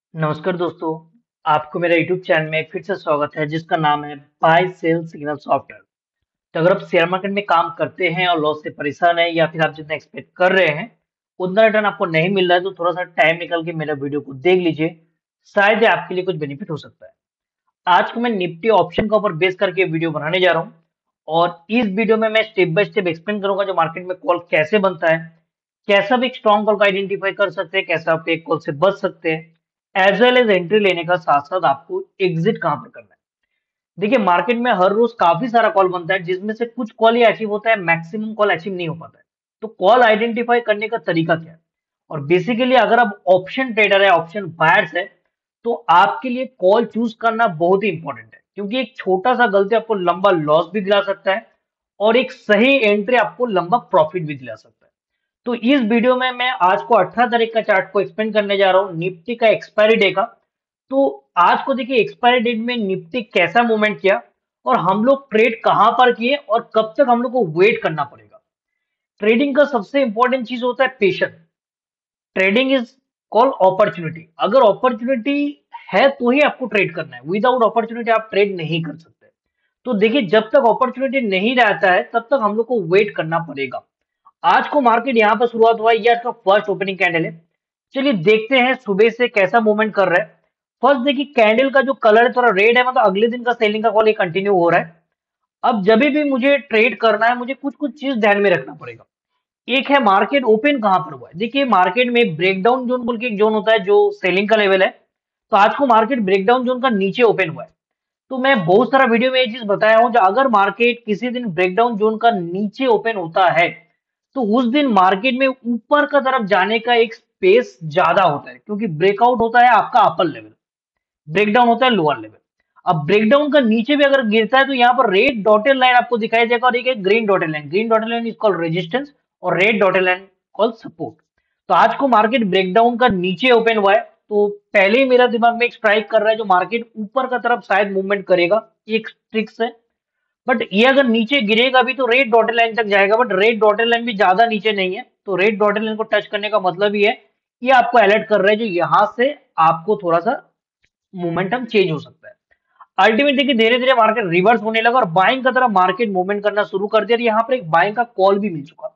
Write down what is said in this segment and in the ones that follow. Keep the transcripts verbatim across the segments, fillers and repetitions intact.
नमस्कार दोस्तों, आपको मेरा यूट्यूब चैनल में फिर से स्वागत है जिसका नाम है बाय सेल सिग्नल सॉफ्टवेयर। तो अगर आप शेयर मार्केट में काम करते हैं और लॉस से परेशान हैं या फिर आप जितना एक्सपेक्ट कर रहे हैं उतना रिटर्न आपको नहीं मिल रहा है तो थोड़ा सा टाइम निकाल के मेरा वीडियो को देख लीजिए। शायद ये आपके लिए कुछ बेनिफिट हो सकता है। आज को मैं निफ्टी ऑप्शन के ऊपर बेस करके वीडियो बनाने जा रहा हूँ और इस वीडियो में मैं स्टेप बाय स्टेप एक्सप्लेन करूंगा जो मार्केट में कॉल कैसे बनता है, कैसा भी एक स्ट्रॉन्ग कॉल को आइडेंटिफाई कर सकते हैं, कैसा आप एक कॉल से बच सकते हैं, एज वेल एज एंट्री लेने का साथ साथ आपको एग्जिट कहां पर करना है। देखिए मार्केट में हर रोज काफी सारा कॉल बनता है जिसमें से कुछ कॉल ही अचीव होता है, मैक्सिमम कॉल अचीव नहीं हो पाता है। तो कॉल आइडेंटिफाई करने का तरीका क्या है, और बेसिकली अगर आप ऑप्शन ट्रेडर है, ऑप्शन बायर्स है, तो आपके लिए कॉल चूज करना बहुत ही इंपॉर्टेंट है क्योंकि एक छोटा सा गलती आपको लंबा लॉस भी दिला सकता है और एक सही एंट्री आपको लंबा प्रॉफिट भी दिला सकता है। तो इस वीडियो में मैं आज को अठारह तारीख का चार्ट को एक्सप्लेन करने जा रहा हूँ, निफ्टी का एक्सपायरी डे का। तो आज को देखिए एक्सपायरी डेट में निफ्टी कैसा मूवमेंट किया और हम लोग ट्रेड कहां पर किए और कब तक हम लोग को वेट करना पड़ेगा। ट्रेडिंग का सबसे इंपॉर्टेंट चीज होता है patience. Trading is call opportunity. अगर अपॉर्चुनिटी है तो ही आपको ट्रेड करना है, विदाउट अपॉर्चुनिटी आप ट्रेड नहीं कर सकते। तो देखिए जब तक अपॉर्चुनिटी नहीं रहता है तब तक हम लोग को वेट करना पड़ेगा। आज को मार्केट यहाँ पर शुरुआत हुआ है, ये आज का फर्स्ट ओपनिंग कैंडल है। चलिए देखते हैं सुबह से कैसा मूवमेंट कर रहा है। फर्स्ट देखिए कैंडल का जो कलर है थोड़ा रेड है, मतलब अगले दिन का सेलिंग का कॉल ये कंटिन्यू हो रहा है। अब जब भी मुझे ट्रेड करना है मुझे कुछ कुछ चीज ध्यान में रखना पड़ेगा। एक है मार्केट ओपन कहां पर हुआ है। देखिए मार्केट में ब्रेकडाउन जोन बोल के एक जोन होता है जो सेलिंग का लेवल है। तो आज को मार्केट ब्रेकडाउन जोन का नीचे ओपन हुआ है। तो मैं बहुत सारा वीडियो में ये चीज बताया हूं, जो अगर मार्केट किसी दिन ब्रेकडाउन जोन का नीचे ओपन होता है तो उस दिन मार्केट में ऊपर का तरफ जाने का एक स्पेस ज्यादा होता है क्योंकि ब्रेकआउट होता है आपका अपर लेवल, ब्रेकडाउन होता है लोअर लेवल। अब ब्रेकडाउन का नीचे भी अगर गिरता है तो यहाँ पर रेड डॉटेड लाइन आपको दिखाई देगा और एक है green dotted line. Green dotted line is called resistance और red dotted line called support. तो आज को मार्केट ब्रेकडाउन का नीचे ओपन हुआ है तो पहले ही मेरा दिमाग में एक स्ट्राइक कर रहा है जो मार्केट ऊपर का तरफ शायद मूवमेंट करेगा, एक ट्रिक्स है। बट ये अगर नीचे गिरेगा भी तो रेड डॉटेड लाइन तक जाएगा, बट रेड डॉटेड लाइन भी ज्यादा नीचे नहीं है। तो रेड डॉटेड लाइन को टच करने का मतलब ही है ये आपको अलर्ट कर रहा है जो यहां से आपको थोड़ा सा मोमेंटम चेंज हो सकता है। अल्टीमेटली देखिए धीरे धीरे मार्केट रिवर्स होने लगा और बाइंग का तरफ मार्केट मूवमेंट करना शुरू कर दिया और यहाँ पर एक बाइंग का कॉल भी मिल चुका।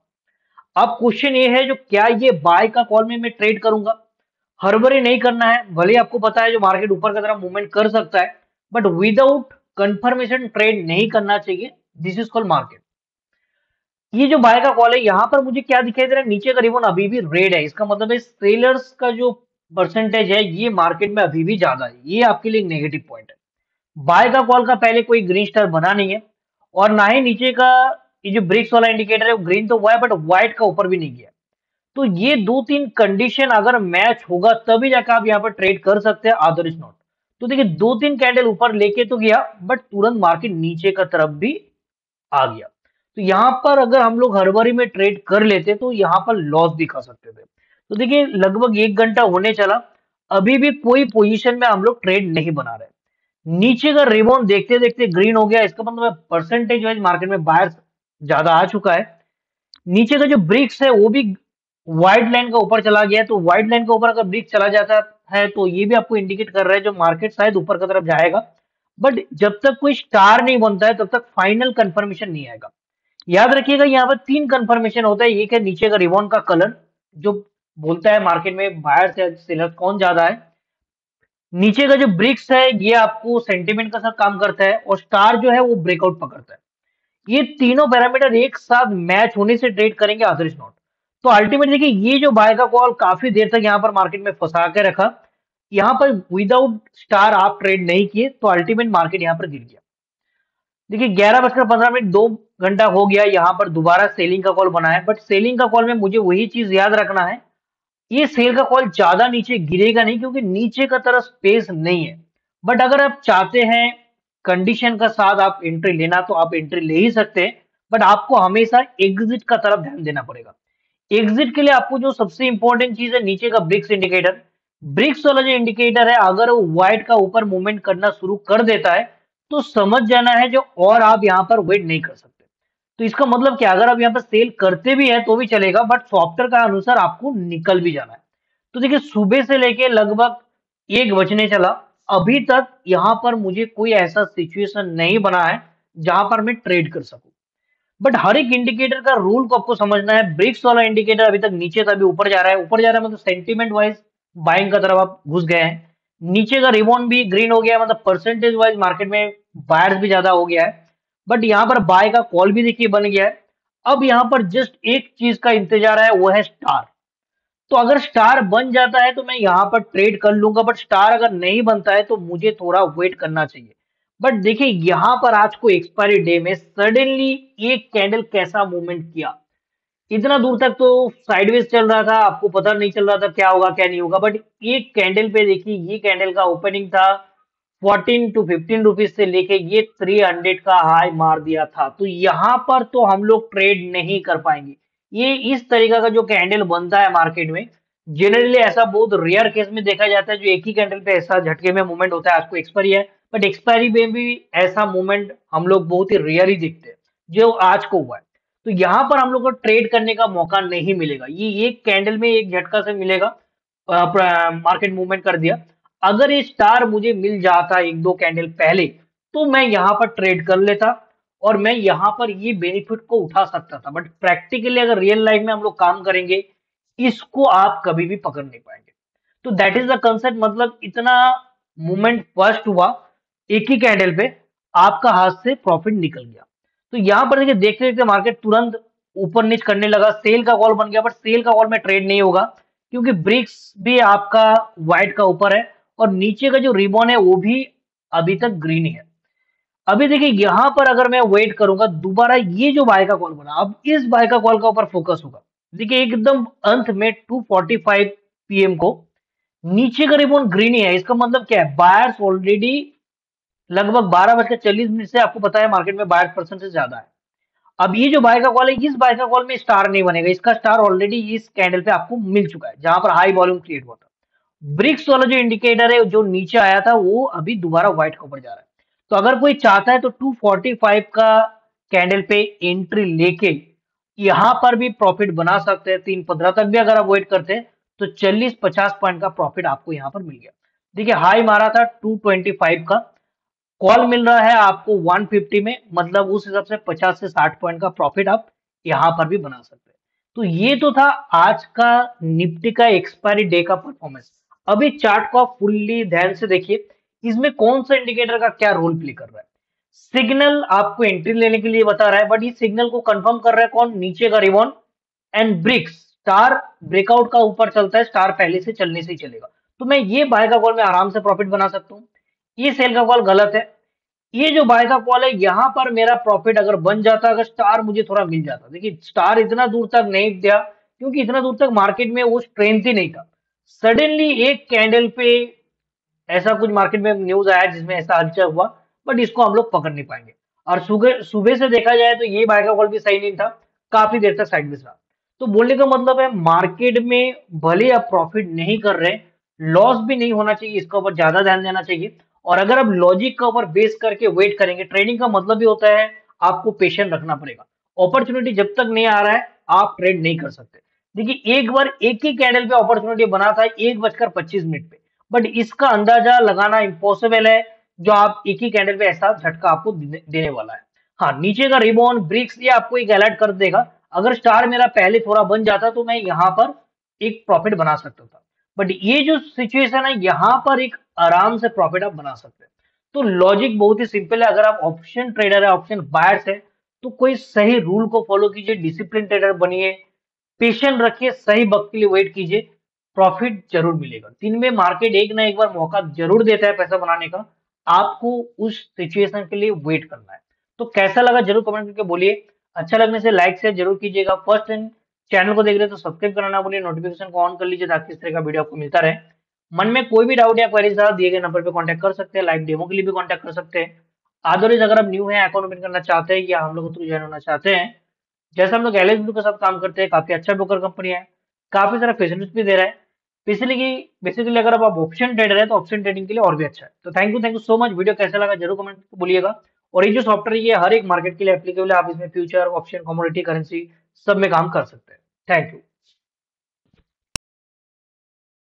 अब क्वेश्चन ये है जो क्या ये बाय का कॉल में मैं ट्रेड करूंगा। हड़बड़ी नहीं करना है, भले आपको पता है जो मार्केट ऊपर की तरफ मूवमेंट कर सकता है, बट विदाउट कंफर्मेशन ट्रेड नहीं करना चाहिए। This is called market. ये जो बाय का कॉल है यहाँ पर मुझे क्या दिखाई दे रहा है, नीचे का रिबन अभी भी रेड है, इसका मतलब है सेलर्स का जो परसेंटेज है ये मार्केट में अभी भी ज्यादा है। ये आपके लिए नेगेटिव पॉइंट है। बाय का कॉल का पहले कोई ग्रीन स्टार बना नहीं है और ना ही नीचे का ये जो ब्रिक्स वाला इंडिकेटर है वो ग्रीन तो हुआ है बट व्हाइट का ऊपर भी नहीं गया। तो ये दो तीन कंडीशन अगर मैच होगा तभी जाकर आप यहाँ पर ट्रेड कर सकते हैं, अदर इज नॉट। तो देखिए दो तीन कैंडल ऊपर लेके तो गया बट तुरंत मार्केट नीचे का तरफ भी आ गया। तो यहाँ पर अगर हम लोग हड़बड़ी में ट्रेड कर लेते तो यहाँ पर लॉस भी खा सकते थे। तो देखिए लगभग एक घंटा होने चला, अभी भी कोई पोजीशन में हम लोग ट्रेड नहीं बना रहे। नीचे का रिबॉन्ड देखते देखते ग्रीन हो गया, इसका मतलब परसेंटेज वाइज मार्केट में बायर्स ज्यादा आ चुका है। नीचे का जो ब्रिक्स है वो भी व्हाइट लाइन का ऊपर चला गया है, तो व्हाइट लाइन का ऊपर अगर ब्रिक्स चला जाता है तो ये भी आपको इंडिकेट कर रहा है जो मार्केट शायद ऊपर की तरफ जाएगा। बट जब तक कोई स्टार नहीं बनता है तब तक फाइनल कंफर्मेशन नहीं आएगा। याद रखिएगा यहाँ पर तीन कंफर्मेशन होता है। एक है नीचे का रिबॉन्ड का कलर जो बोलता है मार्केट में बायर से सेलर कौन ज्यादा है। नीचे का जो ब्रिक्स है ये आपको सेंटीमेंट का साथ काम करता है और स्टार जो है वो ब्रेकआउट पकड़ता है। ये तीनों पैरामीटर एक साथ मैच होने से ट्रेड करेंगे, अदर इज नॉट। तो अल्टीमेट देखिए ये जो बाय का कॉल काफी देर तक यहाँ पर मार्केट में फंसा के रखा, यहाँ पर विदाउट स्टार आप ट्रेड नहीं किए तो अल्टीमेट मार्केट यहाँ पर गिर गया। देखिए ग्यारह बजकर पंद्रह मिनट दो घंटा हो गया, यहाँ पर दोबारा सेलिंग का कॉल बना है, बट सेलिंग का कॉल में मुझे वही चीज याद रखना है, ये सेल का कॉल ज्यादा नीचे गिरेगा नहीं क्योंकि नीचे का तरफ स्पेस नहीं है। बट अगर आप चाहते हैं कंडीशन का साथ आप एंट्री लेना तो आप एंट्री ले ही सकते हैं, बट आपको हमेशा एग्जिट का तरफ ध्यान देना पड़ेगा। एग्जिट के लिए आपको जो सबसे इंपॉर्टेंट चीज है नीचे का ब्रिक्स इंडिकेटर। ब्रिक्स वाला जो इंडिकेटर है अगर वो व्हाइट का ऊपर मूवमेंट करना शुरू कर देता है तो समझ जाना है जो और आप यहाँ पर वेट नहीं कर सकते। तो इसका मतलब क्या, अगर आप यहाँ पर सेल करते भी है तो भी चलेगा बट सॉफ्टवेयर का अनुसार आपको निकल भी जाना है। तो देखिए सुबह से लेके लगभग एक बजने चला, अभी तक यहाँ पर मुझे कोई ऐसा सिचुएशन नहीं बना है जहां पर मैं ट्रेड कर सकूं। बट हर एक इंडिकेटर का रूल को आपको समझना है। ब्रिक्स वाला इंडिकेटर अभी तक नीचे था, अभी ऊपर जा रहा है। ऊपर जा रहा है मतलब सेंटीमेंट वाइज बाइंग का तरफ आप घुस गए हैं। नीचे का रिबॉन्ड भी ग्रीन हो गया है, मतलब परसेंटेज वाइज मार्केट में बायर्स भी ज्यादा हो गया है। बट यहाँ पर बाय का कॉल भी देखिए बन गया है। अब यहाँ पर जस्ट एक चीज का इंतजार है, वो है स्टार। तो अगर स्टार बन जाता है तो मैं यहाँ पर ट्रेड कर लूंगा, बट स्टार अगर नहीं बनता है तो मुझे थोड़ा वेट करना चाहिए। बट देखिए यहाँ पर आज को एक्सपायरी डे में सडनली एक कैंडल कैसा मूवमेंट किया। इतना दूर तक तो साइडवेज चल रहा था, आपको पता नहीं चल रहा था क्या होगा क्या नहीं होगा। बट एक कैंडल पे देखिए, ये कैंडल का ओपनिंग था फोर्टीन टू फिफ्टीन रुपीज से लेके ये थ्री हंड्रेड का हाई मार दिया था। तो यहाँ पर तो हम लोग ट्रेड नहीं कर पाएंगे। ये इस तरीका का जो कैंडल बनता है मार्केट में, जनरली ऐसा बहुत रेयर केस में देखा जाता है जो एक ही कैंडल पे ऐसा झटके में मूवमेंट होता है। आज को एक्सपायरी है, बट एक्सपायरी में भी ऐसा मूवमेंट हम लोग बहुत ही रेयर ही देखते हैं जो आज को हुआ है। तो यहाँ पर हम लोग को ट्रेड करने का मौका नहीं मिलेगा। ये एक कैंडल में एक झटका से मिलेगा, मार्केट मूवमेंट कर दिया। अगर ये स्टार मुझे मिल जाता एक दो कैंडल पहले तो मैं यहाँ पर ट्रेड कर लेता और मैं यहाँ पर ये बेनिफिट को उठा सकता था। बट प्रैक्टिकली अगर रियल लाइफ में हम लोग काम करेंगे, इसको आप कभी भी पकड़ नहीं पाएंगे। तो दैट इज द कंसेप्ट। मतलब इतना मूवमेंट फर्स्ट हुआ एक ही कैंडल पे, आपका हाथ से प्रॉफिट निकल गया। तो यहाँ पर देखिए, देखते देखते मार्केट तुरंत ऊपर नीच करने लगा, सेल का कॉल बन गया। बट सेल का कॉल में ट्रेड नहीं होगा क्योंकि ब्रिक्स भी आपका व्हाइट का ऊपर है और नीचे का जो रिबॉन है वो भी अभी तक ग्रीन ही है। अभी देखिए यहाँ पर अगर मैं वेट करूंगा दोबारा, ये जो बाय का कॉल बना, अब इस बाय का कॉल का ऊपर फोकस होगा। देखिए एकदम अंत में टू फोर्टी फाइव पीएम को नीचे का रिबॉन ग्रीन ही है। इसका मतलब क्या है, बायर्स ऑलरेडी लगभग बारह बजकर चालीस मिनट से, आपको पता है मार्केट में बायर्स परसेंट से ज्यादा है। अब ये जो बाय का कॉल है, इस बाय का कॉल में स्टार नहीं बनेगा। इसका स्टार ऑलरेडी इस कैंडल पे आपको मिल चुका है जहां पर हाई वॉल्यूम क्रिएट हुआ था। ब्रिक्स वाला जो इंडिकेटर है जो नीचे आया था वो अभी दोबारा व्हाइट के ऊपर जा रहा है। तो अगर कोई चाहता है तो टू फोर्टी फाइव का कैंडल पे एंट्री लेके यहां पर भी प्रॉफिट बना सकते हैं। तीन पंद्रह तक भी अगर आप वेट करते हैं तो चालीस पचास पॉइंट का प्रॉफिट आपको यहां पर मिल गया। देखिए हाई मारा था टू ट्वेंटी फाइव का, कॉल मिल रहा है आपको वन फिफ्टी में, मतलब उस हिसाब से पचास से साठ पॉइंट का प्रॉफिट आप यहां पर भी बना सकते हैं। तो ये तो था आज का निफ्टी का एक्सपायरी डे का परफॉर्मेंस। अभी चार्ट को आप फुल्ली ध्यान से देखिए, इसमें कौन सा इंडिकेटर का क्या रोल प्ले कर रहा है। सिग्नल आपको एंट्री लेने के लिए बता रहा है, बट इस सिग्नल को कंफर्म कर रहा है कौन, नीचे का ribbon and bricks. Star breakout का ऊपर चलता है, स्टार पहले से चलने से ही चलेगा। तो मैं ये बाय का कॉल में आराम से प्रॉफिट बना सकता हूँ। ये सेल का कॉल गलत है। ये जो बाय का कॉल है यहाँ पर मेरा प्रॉफिट अगर बन जाता, अगर स्टार मुझे थोड़ा मिल जाता। देखिए स्टार इतना दूर तक नहीं दिया क्योंकि इतना दूर तक मार्केट में वो स्ट्रेंथ ही नहीं था। सडनली एक कैंडल पे ऐसा कुछ मार्केट में न्यूज आया जिसमें ऐसा हलचल हुआ, बट इसको हम लोग पकड़ नहीं पाएंगे। और सुबह सुबह से देखा जाए तो ये बाय का कॉल भी सही नहीं था, काफी देर तक साइडवेज रहा। तो बोलने का मतलब है मार्केट में भले आप प्रॉफिट नहीं कर रहे, लॉस भी नहीं होना चाहिए, इसका ऊपर ज्यादा ध्यान देना चाहिए। और अगर आप लॉजिक का ऊपर बेस करके वेट करेंगे, ट्रेडिंग का मतलब भी होता है आपको पेशेंस रखना पड़ेगा। अपॉर्चुनिटी जब तक नहीं आ रहा है आप ट्रेड नहीं कर सकते। देखिए एक बार एक ही कैंडल पे अपॉर्चुनिटी बना था एक बजकर पच्चीस मिनट पे, बट इसका अंदाजा लगाना इम्पॉसिबल है जो आप एक ही कैंडल पे ऐसा झटका आपको देने वाला है। हाँ, नीचे का रिबॉन ब्रिक्स ये आपको एक अलर्ट कर देगा। अगर स्टार मेरा पहले थोड़ा बन जाता तो मैं यहाँ पर एक प्रॉफिट बना सकता था। बट ये जो सिचुएशन है यहाँ पर एक आराम से प्रॉफिट आप बना सकते हैं। तो लॉजिक बहुत ही सिंपल है। अगर आप ऑप्शन ट्रेडर है, ऑप्शन बायर्स है, तो कोई सही रूल को फॉलो कीजिए, डिसिप्लिन ट्रेडर बनिए, पेशेंट रखिए, सही वक्त के लिए वेट कीजिए, प्रॉफिट जरूर मिलेगा। दिन में मार्केट एक ना एक बार मौका जरूर देता है पैसा बनाने का, आपको उस सिचुएशन के लिए वेट करना है। तो कैसा लगा जरूर कमेंट करके बोलिए। अच्छा लगने से लाइक शेयर जरूर कीजिएगा। फर्स्ट टाइम चैनल को देख रहे हैं तो सब्सक्राइब करना ना भूलिए, नोटिफिकेशन को ऑन कर लीजिए ताकि इस तरह का वीडियो आपको मिलता रहे। मन में कोई भी डाउट या क्वेरीज है दिए गए नंबर पे कांटेक्ट कर सकते हैं, लाइव डेमो के लिए भी कांटेक्ट कर सकते हैं। अदरवाइज अगर आप न्यू है, अकाउंट ओपन करना चाहते हैं या हम लोग थ्रू ज्वाइन होना चाहते हैं, जैसे हम लोग एल एस ब्लू के साथ काम करते हैं, काफी अच्छा ब्रोकर कंपनी है, काफी सारा फैसिलिटीज भी दे रहा है। बेसिकली बेसिकली अगर आप ऑप्शन ट्रेडर है तो ऑप्शन ट्रेडिंग के लिए और भी अच्छा है। तो thank you thank you so much. Video कैसा लगा जरूर कमेंट करके बोलिएगा। और ये जो सॉफ्टवेयर ये हर एक मार्केट के लिए एप्लीकेबल है, आप इसमें फ्यूचर, ऑप्शन, कमोडिटी, करेंसी सब में काम कर सकते हैं। Thank you.